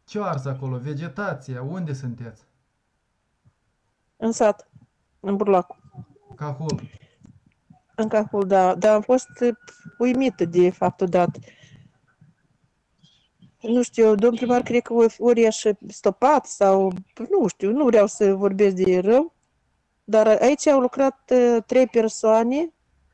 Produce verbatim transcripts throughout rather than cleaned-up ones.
Ce ars acolo? Vegetația? Unde sunteți? În sat, în Burlacu. Cahul. În Cahul, da. Dar am fost uimită de faptul dat. Nu știu, domnul primar, cred că ori i-aș stopat sau, nu știu, nu vreau să vorbesc de rău, dar aici au lucrat uh, trei persoane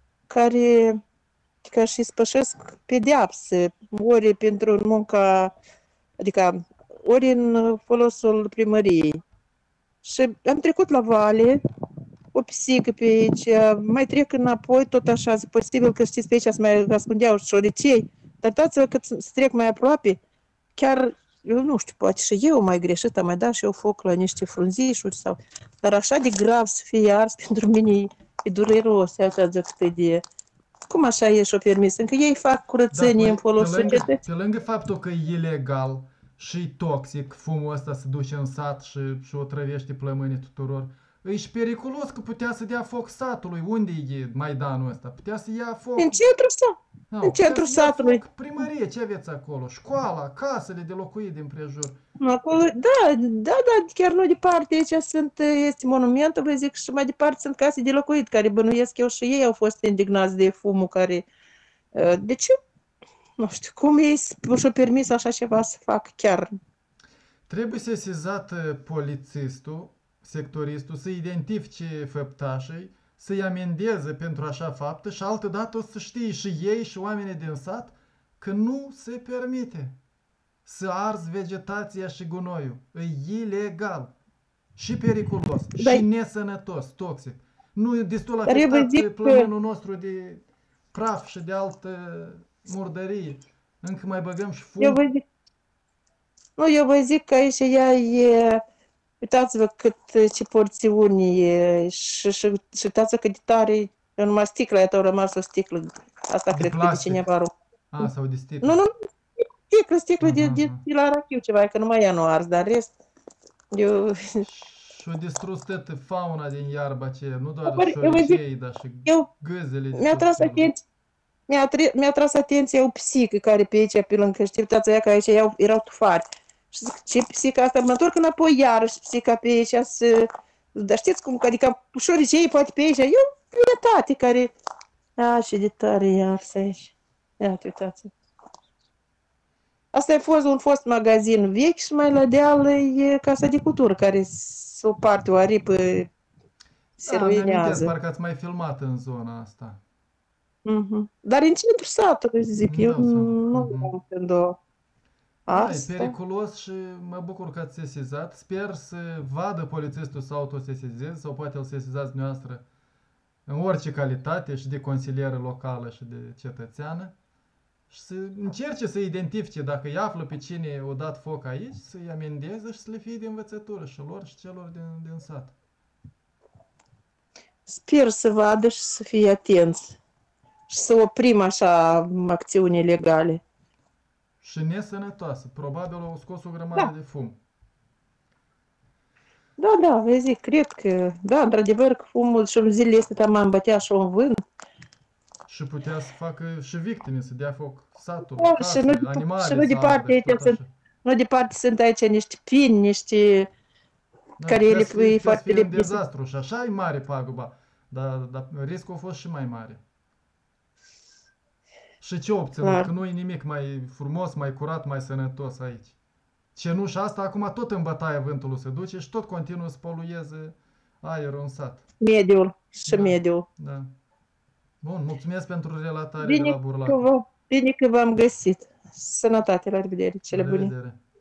care ca și spășesc pedeapse, ori pentru munca, adică ori în folosul primăriei. Și am trecut la vale, o pisică pe aici, mai trec înapoi, tot așa, e posibil că știți pe aici se mai ascundeau șoricei, dar dați-vă că să trec mai aproape, chiar, eu nu știu, poate și eu mai greșit, am mai dat și eu foc la niște frunzișuri sau, dar așa de grav să fie ars, pentru mine e, e dureros, așa această idee. Cum așa e și-o permis? Încă ei fac curățenie Da, în folosul pe lângă, societății? pe lângă faptul că e ilegal și toxic, fumul ăsta se duce în sat și, și o trăvește plămânii tuturor, e și periculos că putea să dea foc satului. Unde e Maidanul ăsta? Putea să ia foc. În centrul sat. No, În centrul satului. Foc primărie, ce aveți acolo? Școala, casele de locuit din prejur. Acolo, da, da, da, chiar nu departe, aici sunt, este monumentul, vă zic, și mai departe sunt case de locuit, care bănuiesc eu și ei au fost indignați de fumul care... Deci, nu știu, cum ei și-au permis așa ceva să fac chiar. Trebuie sesizat polițistul, sectoristul, să identifice făptașii, să-i amendeze pentru așa faptă și altădată o să știe și ei și oamenii din sat că nu se permite să arzi vegetația și gunoiul. E ilegal și periculos Da, și nesănătos, toxic. Nu e destul dar eu vă afectat zic că, plămânul nostru de praf și de altă murdărie. Încă mai băgăm și eu fum. vă zic, nu, eu vă zic că aici ea e, uitați-vă cât, ce porțiuni e, și, și, și uitați-vă cât de tare, e numai sticla, iată, au rămas o sticlă, asta De cred că de plastic. cineva rău. A, sau de Nu, sticlă. nu, nu, sticlă, sticlă de, Aha, de, aha. de la rachiu ceva, că numai ea nu ars, dar rest, eu, Și-a distrus toată fauna din iarba aceea, nu doar eu vă zic, șoricei, dar și eu, gâzele de mi-a tot tras felul. atenție, mi-a, mi-a tras atenția o pisică care pe aici, pe lângă, știi, uitați aia că aici erau, erau tufari. Și zic, ce pisica asta? Mă întorc înapoi iarăși pisica pe aici să... Dar știți cum, adică șoricei poate pe aici, e o vietate care... A, și de tare iar să aici. Ia, uitați. Asta a fost un fost magazin vechi și mai la deal e casa de cultură, care s-o parte o aripă, se Da, mi-amintesc, ruinează. parcă ați mai filmat în zona asta. Mhm. Dar în centrul satului, zic, Îmi eu dau seama. nu Mhm. vreau când o Da, e asta. periculos și mă bucur că ați sesizat. Sper să vadă polițistul să autosesizeze sau poate îl sesizați dumneavoastră în orice calitate și de consilieră locală și de cetățeană și să încerce să identifice dacă îi află pe cine o dat foc aici, să-i amendeze și să le fie de învățătură și lor și celor din, din sat. Sper să vadă și să fie atenți și să oprim așa acțiuni legale. Și nesănătoasă. Probabil au scos o grămadă Da, de fum. da, da, vă zic, cred că, da, într-adevăr, că fumul și în zilele astea tamam bătea și în vânt. Și putea să facă și victime, să dea foc satul, Da, și nu, casele, și animale nu să departe ardă și aici tot sunt, așa. nu departe sunt aici niște pini, niște Da, care putea ele să fie, e putea să foarte fie un lepede. dezastru și așa e mare paguba, dar, dar riscul a fost și mai mare. Și ce obținut? Clar. Că nu e nimic mai frumos, mai curat, mai sănătos aici. Cenușa asta acum tot în bătaie vântului se duce și tot continuă să polueze aerul în sat. Mediul și Da, mediul. da. Bun, mulțumesc pentru relatare de Bine la că Burlacu. v- bine că v-am găsit. Sănătate, la revedere, cele La bune. revedere!